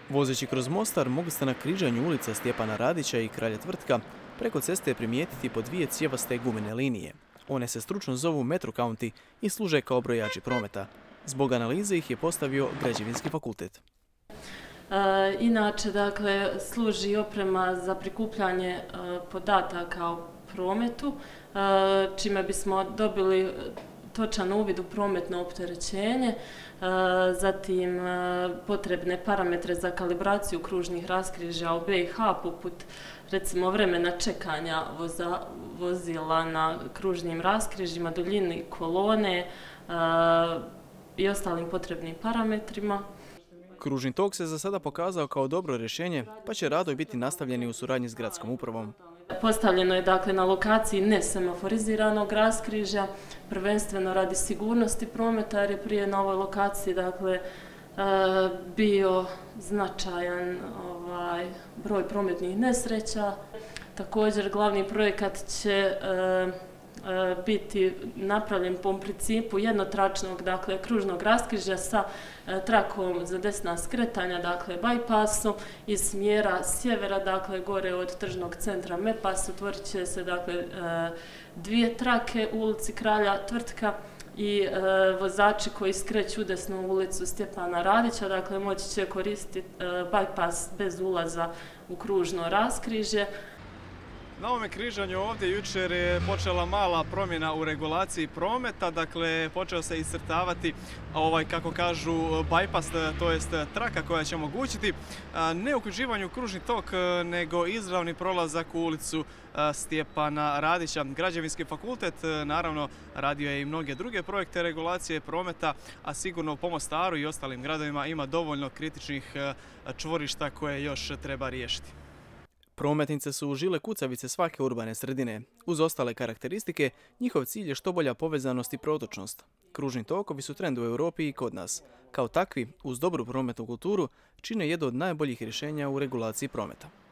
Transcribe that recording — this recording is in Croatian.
Vozeći kroz Mostar mogli ste na križanju ulica Stjepana Radića i Kralja Tvrtka preko ceste primijetiti po dvije cijevaste gumene linije. One se stručno zovu Metro County i služe kao brojači prometa. Zbog analize ih je postavio Građevinski fakultet. Inače, dakle, služi oprema za prikupljanje podataka o prometu, čime bismo dobili točan uvid u prometno opterećenje, zatim potrebne parametre za kalibraciju kružnih raskrižja u BiH, poput recimo vremena čekanja vozila na kružnim raskrižjima, duljini kolone i ostalim potrebnim parametrima. Kružni tok se za sada pokazao kao dobro rješenje, pa će radovi biti nastavljeni u suradnji s gradskom upravom. Postavljeno je dakle na lokaciji nesemaforiziranog raskrižja, prvenstveno radi sigurnosti prometa, jer je prije na ovoj lokaciji dakle bio značajan broj prometnih nesreća. Također glavni projekat će biti napravljen po principu jednotračnog, dakle, kružnog raskrižja sa trakom za desna skretanja, dakle, bajpasom iz smjera sjevera, dakle, gore od tržnog centra Mepas, otvorit će se, dakle, dvije trake u ulici Kralja Tvrtka i vozači koji skreću u desnu ulicu Stjepana Radića, dakle, moći će koristiti bajpas bez ulaza u kružno raskrižje. Na ovome križanju ovdje jučer je počela mala promjena u regulaciji prometa, dakle počeo se iscrtavati kako kažu bypass, to jest traka koja će omogućiti ne uključivanje u kružni tok, nego izravni prolazak u ulicu Stjepana Radića. Građevinski fakultet naravno radio je i mnoge druge projekte regulacije prometa, a sigurno u Mostaru i ostalim gradovima ima dovoljno kritičnih čvorišta koje još treba riješiti. Prometnice su žile kucavice svake urbane sredine. Uz ostale karakteristike, njihov cilj je što bolja povezanost i protočnost. Kružni tokovi su trend u Europi i kod nas. Kao takvi, uz dobru prometnu kulturu, čine jedno od najboljih rješenja u regulaciji prometa.